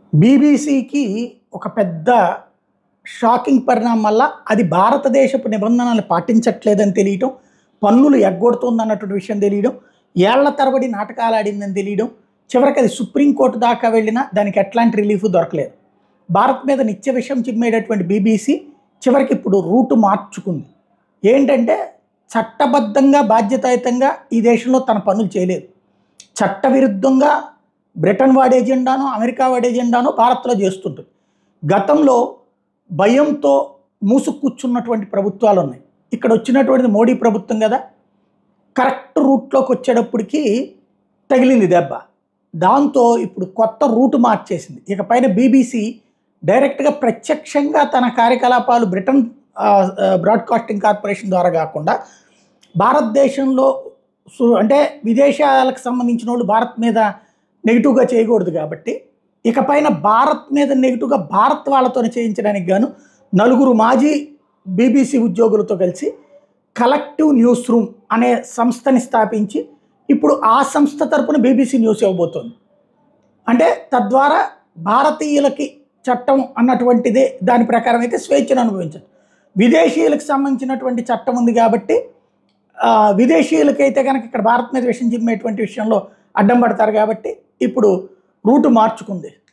బీబీసీకి ఒక పెద్ద షాకింగ్ పరిణామం వల్ల అది భారతదేశపు నిబంధనలు పాటించట్లేదని తెలియటం, పన్నులు ఎగ్గొడుతుందన్నటువంటి విషయం తెలియడం, ఏళ్ల తరబడి నాటకాలు ఆడిందని తెలియడం, చివరికి అది సుప్రీంకోర్టు దాకా వెళ్ళినా దానికి ఎట్లాంటి రిలీఫ్ దొరకలేదు. భారత్ మీద నిత్య విషయం చిమ్మేటటువంటి బీబీసీ చివరికి ఇప్పుడు రూటు మార్చుకుంది. ఏంటంటే చట్టబద్ధంగా బాధ్యతాయుతంగా ఈ దేశంలో తన పనులు చేయలేదు. చట్టవిరుద్ధంగా బ్రిటన్ వాడి ఎజెండాను, అమెరికా వాడి ఎజెండాను భారత్లో చేస్తుంటుంది. గతంలో భయంతో మూసుకు కూర్చున్నటువంటి ప్రభుత్వాలు ఉన్నాయి. ఇక్కడ వచ్చినటువంటిది మోడీ ప్రభుత్వం కదా, కరెక్ట్ రూట్లోకి వచ్చేటప్పటికి తగిలింది దెబ్బ. దాంతో ఇప్పుడు కొత్త రూటు మార్చేసింది. ఇకపైన బీబీసీ డైరెక్ట్గా ప్రత్యక్షంగా తన కార్యకలాపాలు బ్రిటన్ బ్రాడ్కాస్టింగ్ కార్పొరేషన్ ద్వారా కాకుండా భారతదేశంలో అంటే విదేశాలకు సంబంధించిన వాళ్ళు భారత్ మీద నెగిటివ్గా చేయకూడదు కాబట్టి ఇకపైన భారత్ మీద నెగిటివ్గా భారత్ వాళ్ళతో చేయించడానికి గాను నలుగురు మాజీ బీబీసీ ఉద్యోగులతో కలిసి కలెక్టివ్ న్యూస్ రూమ్ అనే సంస్థని స్థాపించి ఇప్పుడు ఆ సంస్థ తరపున బీబీసీ న్యూస్ ఇవ్వబోతోంది. అంటే తద్వారా భారతీయులకి చట్టం అన్నటువంటిదే దాని ప్రకారం అయితే స్వేచ్ఛను అనుభవించదు. విదేశీయులకు సంబంధించినటువంటి చట్టం ఉంది కాబట్టి విదేశీయులకైతే కనుక ఇక్కడ భారత్ మీద విషయం చిమ్మేటువంటి విషయంలో అడ్డం పడతారు కాబట్టి ఇప్పుడు రూటు మార్చుకుంది.